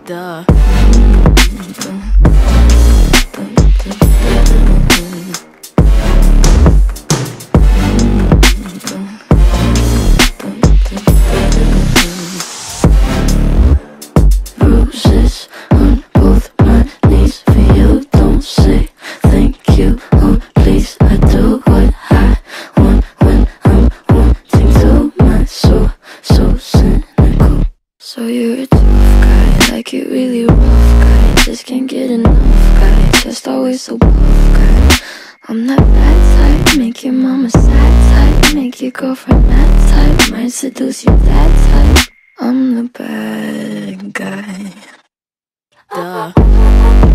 Duh. Bruises on both my knees for you. Don't say thank you, oh please. I do what I want when I'm wanting to. My soul, so cynical. So you're a tough guy, like you really rough guy. Just can't get enough guy, just always so buff guy. I'm that bad type, make your mama sad type, make your girlfriend mad type, might seduce you that type. I'm the bad guy. Duh.